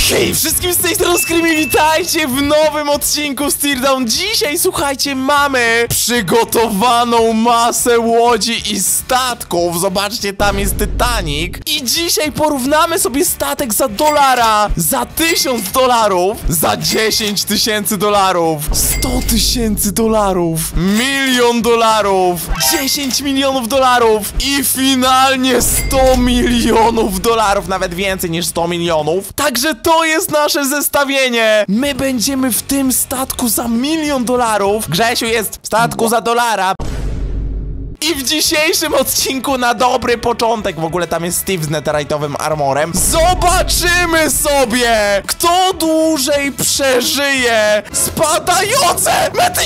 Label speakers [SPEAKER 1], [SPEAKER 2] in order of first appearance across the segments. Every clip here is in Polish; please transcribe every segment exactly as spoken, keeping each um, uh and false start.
[SPEAKER 1] Hej, wszystkim z tej strony Screamy, witajcie w nowym odcinku z Teardown. Dzisiaj, słuchajcie, mamy przygotowaną masę łodzi i statków. Zobaczcie, tam jest Titanic. I dzisiaj porównamy sobie statek za dolara, za tysiąc dolarów, za dziesięć tysięcy dolarów, sto tysięcy dolarów, milion dolarów, dziesięć milionów dolarów i finalnie sto milionów dolarów, nawet więcej niż sto milionów. Także to jest nasze zestawienie. My będziemy w tym statku za milion dolarów. Grzesiu jest w statku za dolara. I w dzisiejszym odcinku na dobry początek, w ogóle tam jest Steve z netherite'owym armorem, zobaczymy sobie, kto dłużej przeżyje spadające mety...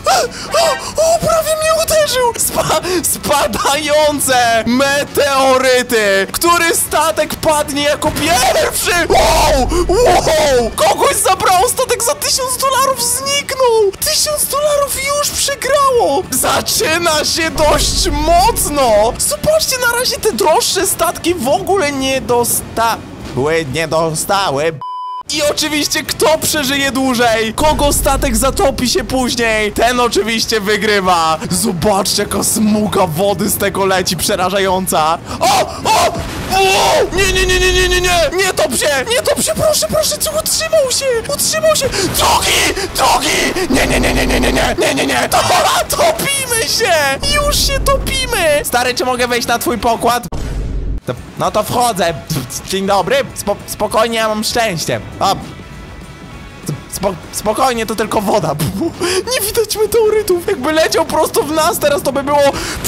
[SPEAKER 1] O, o, prawie mnie uderzył! Spa spadające meteoryty! Który statek padnie jako pierwszy? Wow! Wow! Kogoś zabrało statek za tysiąc dolarów, zniknął! Tysiąc dolarów już przegrało! Zaczyna się dość mocno! Zobaczcie, na razie te droższe statki w ogóle nie dostały, nie dostały. I oczywiście, kto przeżyje dłużej, kogo statek zatopi się później, ten oczywiście wygrywa. Zobaczcie, jaka smuga wody z tego leci, przerażająca. O! O! O! Nie, nie, nie, nie, nie, nie, nie! Nie top się! Nie top się, proszę, proszę, co utrzymał się! Utrzymał się! Drogi! Drogi! Nie, nie, nie, nie, nie, nie, nie, nie, nie, nie! To, topimy się! Już się topimy! Stary, czy mogę wejść na twój pokład? No to wchodzę. Dzień dobry. Spo spokojnie, ja mam szczęście. O. Spo spokojnie, to tylko woda. Nie widać meteorytów. Jakby leciał prosto w nas, teraz to by było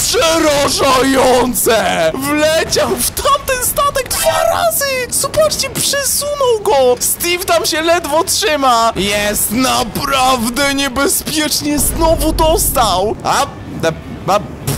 [SPEAKER 1] przerażające. Wleciał w tamten statek dwa razy. Zobaczcie, przesunął go. Steve tam się ledwo trzyma. Jest naprawdę niebezpiecznie. Znowu dostał. A, a, a.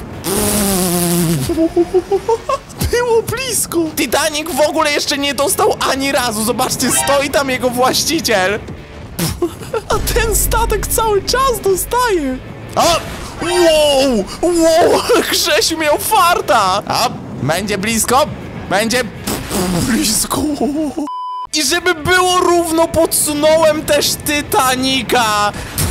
[SPEAKER 1] Było blisko. Titanic w ogóle jeszcze nie dostał ani razu. Zobaczcie, stoi tam jego właściciel. A ten statek cały czas dostaje. O! Wow! Wow! Grzesiu miał farta. A, będzie blisko. Będzie blisko. I żeby było równo, podsunąłem też Titanica.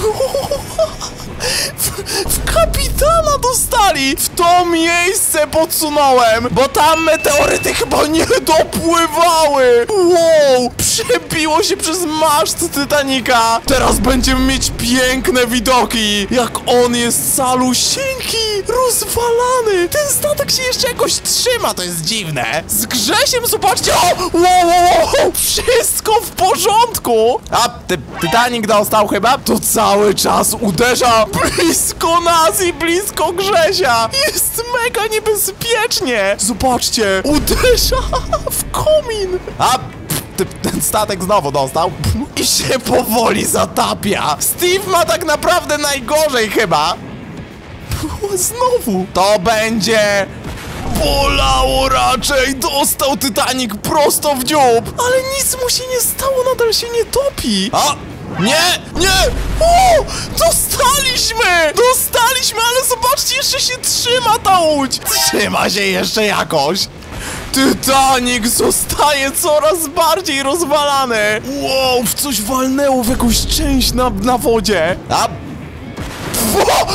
[SPEAKER 1] W, w kapitana dostali! W to miejsce podsunąłem, bo tam meteoryty chyba nie dopływały! Wow! Przebiło się przez maszt Titanica! Teraz będziemy mieć piękne widoki! Jak on jest calusieńki! Rozwalany! Ten statek się jeszcze jakoś trzyma, to jest dziwne! Z Grzesiem, zobaczcie! O! Wow, wow, wow! Wszystko w porządku! A, ty, Titanic dostał chyba? To cały czas uderza blisko nas i blisko Grzesia. Jest mega niebezpiecznie. Zobaczcie, uderza w komin. A, ten statek znowu dostał i się powoli zatapia. Steve ma tak naprawdę najgorzej chyba. Znowu. To będzie... bolało raczej. Dostał Titanic prosto w dziób. Ale nic mu się nie stało, nadal się nie topi. A! Nie! Nie! O! Dostaliśmy! Dostaliśmy, ale zobaczcie, jeszcze się trzyma ta łódź! Trzyma się jeszcze jakoś! Titanic zostaje coraz bardziej rozwalany! Wow, w coś walnęło, w jakąś część na, na wodzie! A! O!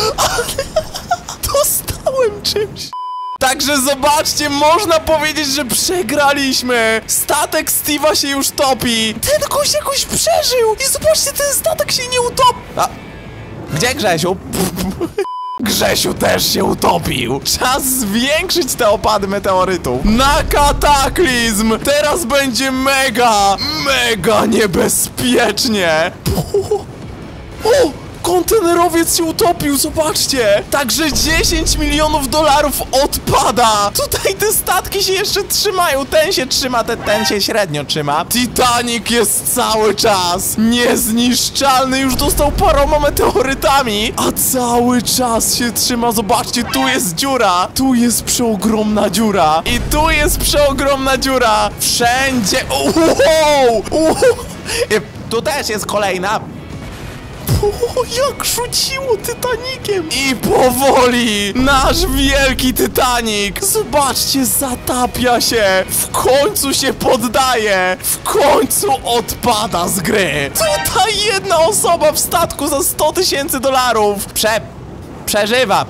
[SPEAKER 1] Dostałem czymś! Także zobaczcie, można powiedzieć, że przegraliśmy. Statek Steve'a się już topi. Ten gość jakoś przeżył. I zobaczcie, ten statek się nie utopi. A, gdzie Grzesiu? Grzesiu też się utopił. Czas zwiększyć te opady meteorytów na kataklizm. Teraz będzie mega, mega niebezpiecznie. O! Kontenerowiec się utopił, zobaczcie! Także dziesięć milionów dolarów odpada! Tutaj te statki się jeszcze trzymają, ten się trzyma, ten, ten się średnio trzyma. Titanic jest cały czas niezniszczalny, już dostał paroma meteorytami, a cały czas się trzyma, zobaczcie, tu jest dziura, tu jest przeogromna dziura i tu jest przeogromna dziura. Wszędzie... Wow! Wow! Tu też jest kolejna. O, jak rzuciło Titanikiem. I powoli nasz wielki Titanic, zobaczcie, zatapia się. W końcu się poddaje. W końcu odpada z gry. Tutaj jedna osoba w statku za sto tysięcy dolarów Prze... przeżywa.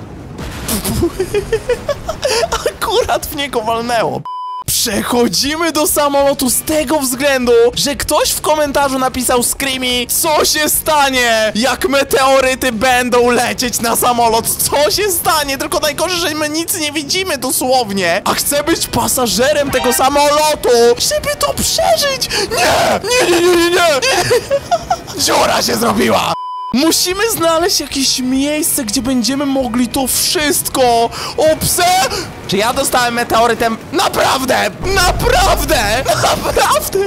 [SPEAKER 1] Akurat w niego walnęło. Przechodzimy do samolotu z tego względu, że ktoś w komentarzu napisał Screamy, co się stanie, jak meteoryty będą lecieć na samolot. Co się stanie? Tylko najgorzej, że my nic nie widzimy dosłownie. A chcę być pasażerem tego samolotu, żeby to przeżyć. Nie, nie, nie, nie, nie, nie. Dziura się zrobiła. Musimy znaleźć jakieś miejsce, gdzie będziemy mogli to wszystko obse... Czy ja dostałem meteorytem? Naprawdę! Naprawdę! Naprawdę!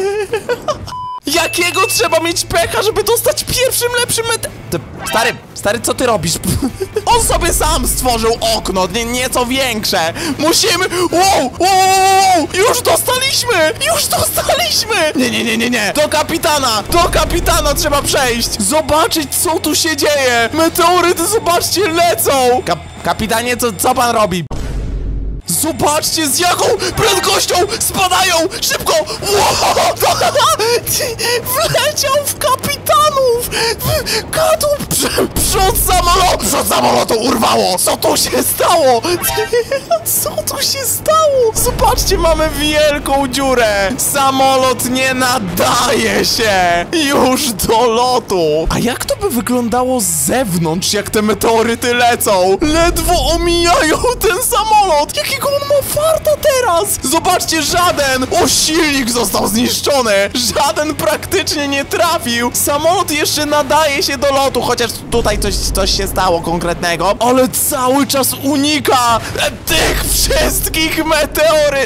[SPEAKER 1] Jakiego trzeba mieć pecha, żeby dostać pierwszym lepszym mete... Stary, stary, co ty robisz? On sobie sam stworzył okno, nie, nieco większe. Musimy... Wow, wow, wow, już dostaliśmy! Już dostaliśmy! Nie, nie, nie, nie, nie. Do kapitana, do kapitana trzeba przejść. Zobaczyć, co tu się dzieje. Meteoryty, zobaczcie, lecą. Kap kapitanie, co, co pan robi? Zobaczcie, z jaką prędkością spadają! Szybko! Wow! Wleciał w kapitanów! Kadłub! Przód samolotu! Przód samolotu urwało! Co tu się stało? Co tu się stało? Zobaczcie, mamy wielką dziurę! Samolot nie nadaje się już do lotu! A jak to by wyglądało z zewnątrz, jak te meteoryty lecą? Ledwo omijają ten samolot! Jakiego on ma farta teraz? Zobaczcie, żaden! O, silnik został zniszczony! Żaden praktycznie nie trafił! Samolot jeszcze nadaje się do lotu, chociaż tutaj coś, coś się stało konkretnego. Ale cały czas unika tych wszystkich meteory...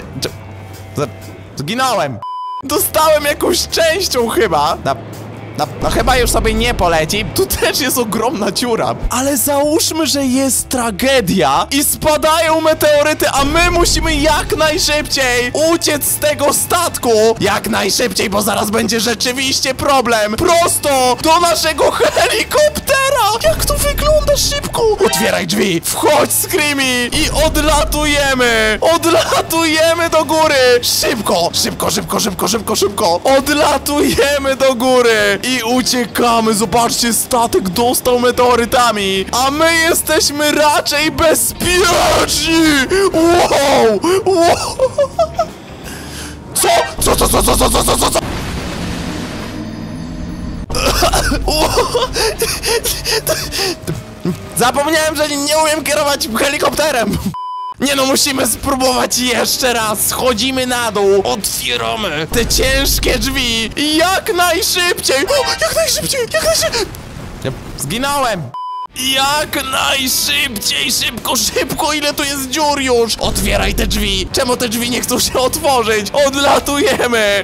[SPEAKER 1] Zginąłem! Dostałem jakąś częścią chyba. Na... No, no chyba już sobie nie poleci. Tu też jest ogromna dziura. Ale załóżmy, że jest tragedia i spadają meteoryty, a my musimy jak najszybciej uciec z tego statku. Jak najszybciej, bo zaraz będzie rzeczywiście problem. Prosto do naszego helikoptera. Jak to wygląda szybko? Otwieraj drzwi. Wchodź, Screamy. I odlatujemy. Odlatujemy do góry. Szybko, szybko, szybko, szybko, szybko, szybko. Odlatujemy do góry. I uciekamy, zobaczcie, statek dostał meteorytami, a my jesteśmy raczej bezpieczni! Wow! Wow! Co? Co, co, co, co, co, co, co, co, co? Zapomniałem, że nie umiem kierować helikopterem! Nie no, musimy spróbować jeszcze raz. Schodzimy na dół. Otwieramy te ciężkie drzwi. Jak najszybciej. O, jak najszybciej, jak najszybciej. Ja zginąłem. Jak najszybciej, szybko, szybko, ile tu jest dziur już. Otwieraj te drzwi. Czemu te drzwi nie chcą się otworzyć? Odlatujemy.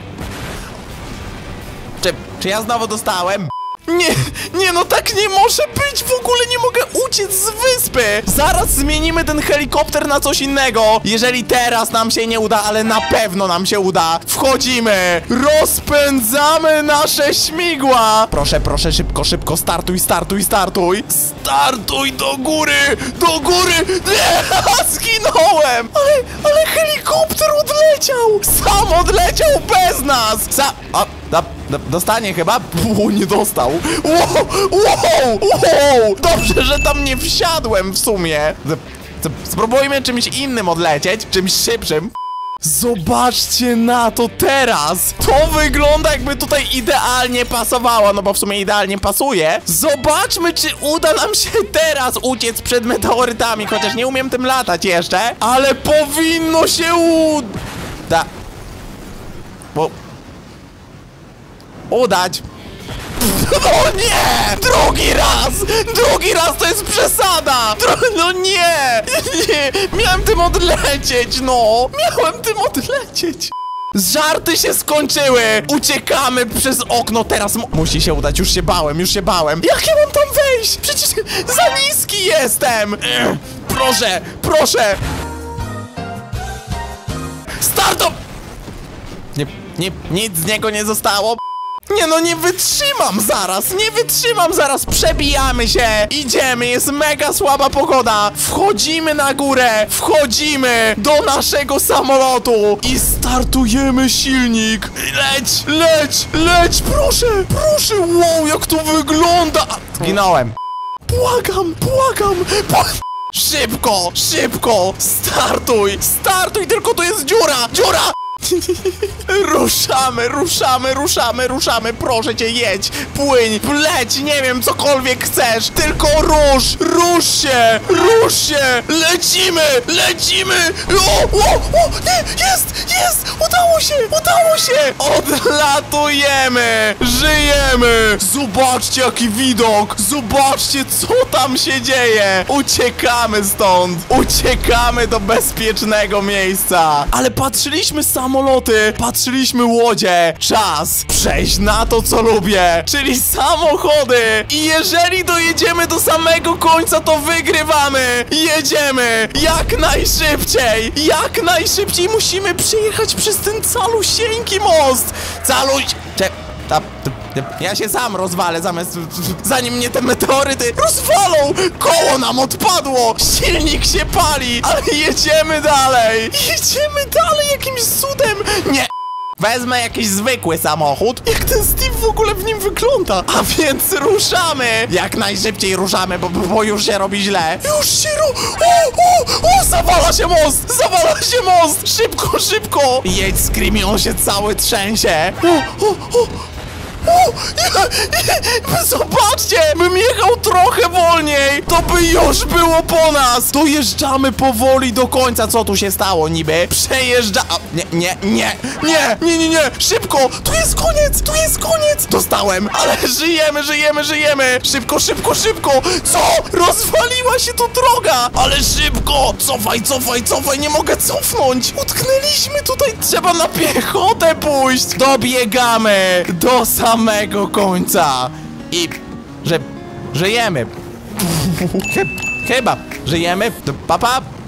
[SPEAKER 1] Czy, czy ja znowu dostałem? Nie, nie, no tak nie może być, w ogóle nie mogę uciec z wyspy. Zaraz zmienimy ten helikopter na coś innego. Jeżeli teraz nam się nie uda, ale na pewno nam się uda. Wchodzimy, rozpędzamy nasze śmigła. Proszę, proszę, szybko, szybko, startuj, startuj, startuj. Startuj do góry, do góry. Nie, zginąłem. Ale, ale helikopter odleciał. Sam odleciał bez nas. Sa, o, da, da, dostanie chyba? U, nie dostał. Wow, wow, wow. Dobrze, że tam nie wsiadłem w sumie. Spróbujmy czymś innym odlecieć, czymś szybszym. Zobaczcie na to teraz. To wygląda, jakby tutaj idealnie pasowało. No bo w sumie idealnie pasuje. Zobaczmy, czy uda nam się teraz uciec przed meteorytami. Chociaż nie umiem tym latać jeszcze. Ale powinno się uda... Bo... udać. No nie! Drugi raz! Drugi raz to jest przesada! Dru no nie! Nie! Miałem tym odlecieć, no! Miałem tym odlecieć! Żarty się skończyły! Uciekamy przez okno teraz. Musi się udać, już się bałem, już się bałem. Jak ja mam tam wejść? Przecież za niski jestem! Ech, proszę, proszę! Startup! Nie, nie, nic z niego nie zostało. Nie no, nie wytrzymam zaraz, nie wytrzymam zaraz, przebijamy się, idziemy, jest mega słaba pogoda, wchodzimy na górę, wchodzimy do naszego samolotu i startujemy silnik, leć, leć, leć, proszę, proszę, wow, jak to wygląda, zginąłem, błagam, błagam, błagam. Szybko, szybko, startuj, startuj, tylko tu jest dziura, dziura! Ruszamy, ruszamy, ruszamy, ruszamy, proszę cię, jedź, płyń, leć, nie wiem, cokolwiek chcesz, tylko rusz, rusz się, rusz się, lecimy, lecimy, o, o, o, nie, jest, jest, udało się, udało się, odlatujemy, żyjemy, zobaczcie jaki widok, zobaczcie co tam się dzieje, uciekamy stąd, uciekamy do bezpiecznego miejsca, ale patrzyliśmy sam samoloty, patrzyliśmy łodzie. Czas przejść na to, co lubię, czyli samochody. I jeżeli dojedziemy do samego końca, to wygrywamy. Jedziemy jak najszybciej. Jak najszybciej musimy przejechać przez ten calusieńki most. Caluś... Cze... Ta... Ja się sam rozwalę, zamiast... zanim mnie te meteoryty rozwalą! Koło nam odpadło! Silnik się pali! Ale jedziemy dalej! Jedziemy dalej jakimś cudem! Nie! Wezmę jakiś zwykły samochód. Jak ten Steve w ogóle w nim wygląda? A więc ruszamy! Jak najszybciej ruszamy, bo, bo już się robi źle. Już się ro... O, o, o! Zawala się most! Zawala się most! Szybko, szybko! Jedź, Screamy, on się cały trzęsie. O, o, o! O, nie, nie, zobaczcie, bym jechał trochę wolniej, to by już było po nas. Dojeżdżamy powoli do końca. Co tu się stało niby? Przejeżdża... O, nie, nie, nie, nie, nie, nie, nie, szybko, tu jest koniec, tu jest koniec. Dostałem, ale żyjemy, żyjemy, żyjemy. Szybko, szybko, szybko. Co? Rozwaliła się tu droga. Ale szybko, cofaj, cofaj, cofaj, nie mogę cofnąć. Utknęliśmy tutaj, trzeba na piechotę pójść. Dobiegamy do samego końca i że żyjemy. Chyba żyjemy. Papa.